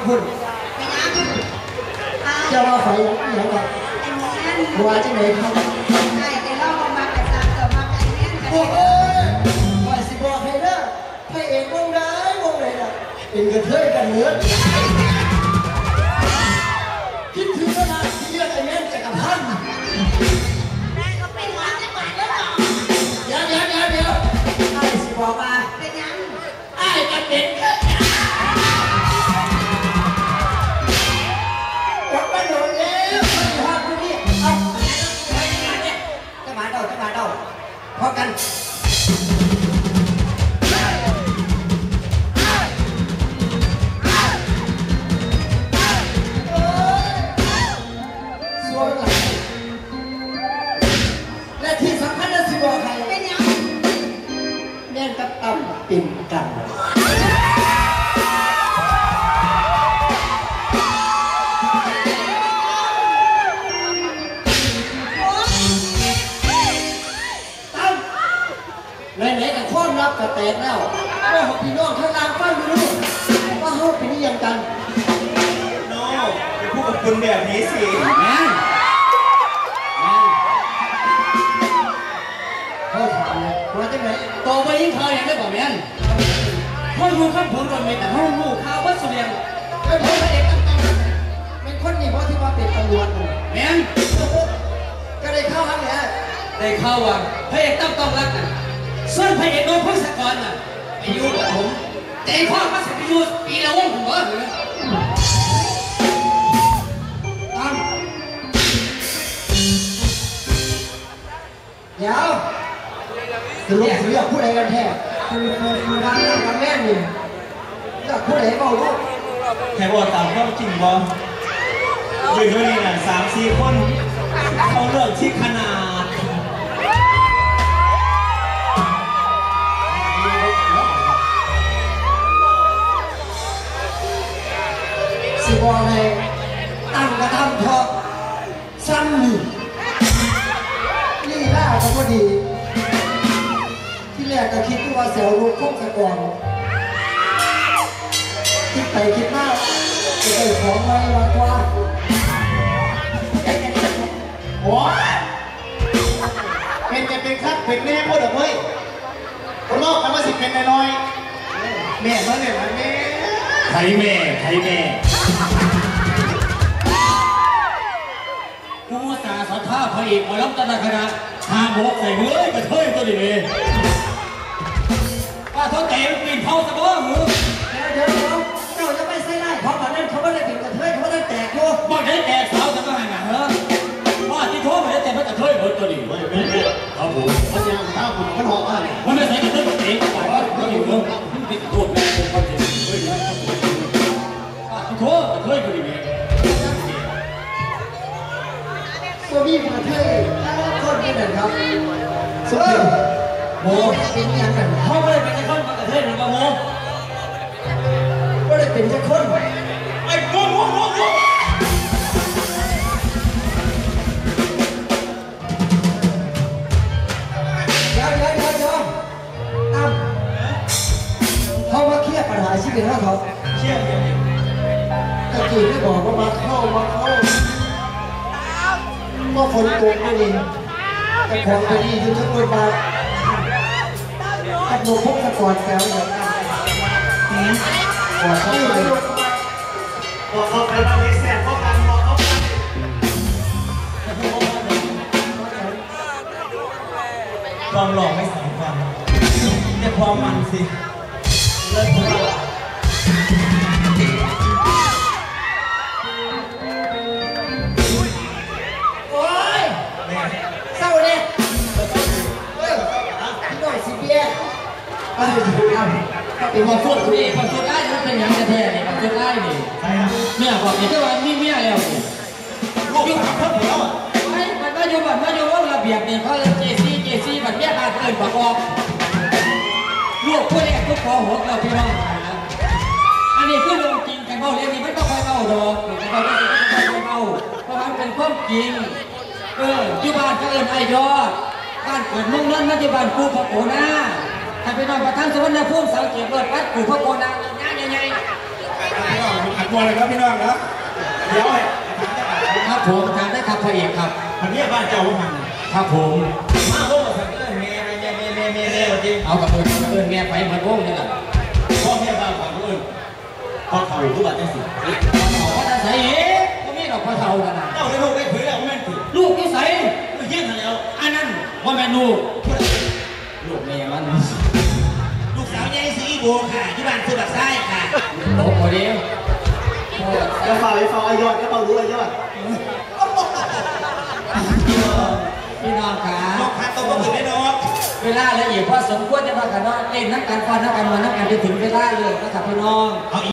คุณจะมาไฟอย่างไรหัวจะไหนครับโอ้ยว่าสิบอกให้นะพระเอกวงได้วงไหนน่ะเป็นกระเทยกันเนื้อคิดถึงขนาดที่เรียกไอ้แม่จักรพันธ์เดี๋ยวไอ้สิบอกมาเป็นยังไอ้กันเป็นวัดบ้านโดนแล้วมันอยู่ห้องผู้นี้เอาจะมาเดาพอกันและที่สำคัญนะสิบอกให้เป็นยังแม่นกับต่ำปิ่นกันไหนกับข้อนับกับแตกแล้วว่าพี่น้องข้างล่างฟังดูว่าเขาเป็นยังกันน้องเป็นผู้กับคุณแบบนี้สิแม่เขาถามเลยว่าจะไหนโตไปยิ่งเคยยังได้บอกแม่นเขาอยู่ข้างผมโดนเม็ดแต่เขาลูกข้าววัดเสียงเป็นพระเอกตั้งเป็นคนนี่เพราะที่ว่าเป็นตำรวจแม่นก็ได้เข้าครั้งนี้ได้เข้าว่ะพระเอกต้องรักกันส่วนพระเอกโดนพุทธกรน่ะไปอยู่กับผมแต่ข้อมาสิไปอยู่ปีละวงผมบอกเลยเดี๋ยวสรุปเรื่องผู้ใดกันแท้คือทางการแม่นี่อยากผู้ใดก็รู้แค่บอกตามความจริงบอยืนด้วยนี่นะ3-4 คนเขาเลือกที่ขนาดสิบอกเลยตั้งกระทำทอซ้ำนี่ล่าก็พอดีที่แรกก็คิดว่าเสียวลูกคงสะก่อนคิดไปคิดมากจะได้ของมาในวันกว่าโอ้เป็นจะเป็นคัดเป็นแม่พูดหรอเฮ้ยคนนอกกันว่าสิเป็นน้อยแม่เขาเนี่ยแม่ไทยแม่ผู้ว่าสาสอนท่าพระเอกมาล้มตะคณะหาหกใส่มือกระเทยตัวนี้เลยป้าเขาเตะปีนเผาสะบ้อหูเดี๋ยวเจ้าจะไม่ใช่ไล่เพราะตอนนั้นเขาไม่ได้เป็นกระเทยเขาได้แตกอยู่บ้านได้แตกสาวจะก็ห่างกันเหรอป้าที่โทษมาได้แต่มันกระเทยหมดตัวนี้ไม่ครับผมมันยังข้าวผมมันหอมอะไรมันไม่ใช่กระเทยเองฝ่ายว่าเขาอยู่เรื่องติดตัวแม่เป็นคนเดียวป้าที่โทษกระเทยตัวนี้ตัวพี่มาเท่คนนี้นะครับสุดยอดโมเป็นยังไงเขาไม่ได้เป็นคนมากระเทยหรือเปล่าโมไม่ได้เป็นแค่คนไอ้โมเดี๋ยวตั้มเขามาเครียดปัญหาชีวิตเขาเครียดยังไงตะกี้ที่บอกว่ามาเข้าก็คนโกงไม่ดีแต่ของไม่ดีอยู่ทั้งหมดมาอัดโมพกตะกอนแซวอย่างนั้นกอดเขาเลยบอกเขาไปเราแสบเขากันบอกเขาความหล่อไม่สำคัญแต่ความมันสิเลิศมากเศร้าเลยพี่น้อยสิเบียเป็นความสุขดีความสุขได้มันเป็นอย่างแท้ๆนี่ความสุขได้นี่เนี่ยบอกนี่ก็ว่ามีเมียแล้วลูกสาวคนเดียวไม่มันมาอยู่ว่าระเบียบนี่เขาเจซี่แบบเมียขาดเกินประกอบลูกผู้แรกทุกพอหัวเราพี่น้องอันนี้คือลงจริงกันเบาเรียนนี่ไม่ต้องไปเบาดอกเราไม่ต้องไปเบาเพราะมันเป็นความจริงอยู่บ้านก็เอิญไอยอดบ้านเกิดมุ่งนั่นอยู่บ้านกูพระโกนาถ้าไปนอนประทังสวรรค์ภูมิเสาเกียรติรถวัดกูพระโกนาง่ายกลัวเลยครับพี่น้องนะเดี๋ยวครับผมทานได้ครับพระเอกครับมันเนี่ยบ้านเจ้าพันครับผมมาโอ้สักเรื่องเมย์จริงเอากับเพื่อนแม่ไปเหมือนวงนี่แหละพ่อแม่บ้านฝั่งนู้นพอเขาทุกบาทจังสิเขาก็จะใส่เองก็มีดอกพระเทากันนะเจ้าได้ลูกได้เผยแล้วแม่นสิลูกที่ใส่เยี่ยมแล้วอันนั้นว่าแม่ลูกลูกแม่มันลูกสาวยายสีโบค่ะที่บ้านสุดท้ายค่ะโตพอดีกระเป๋าไอยอดกระเป๋ารู้ไอยอดพี่น้องขาลูกค้าตัวก็ถึงได้น้องเวลาละเอียดพอสมควรจะมากันเนาะเล่นนักการฟันนักการเมืองนักการจะถึงเวลาเลยนะครับพี่น้อง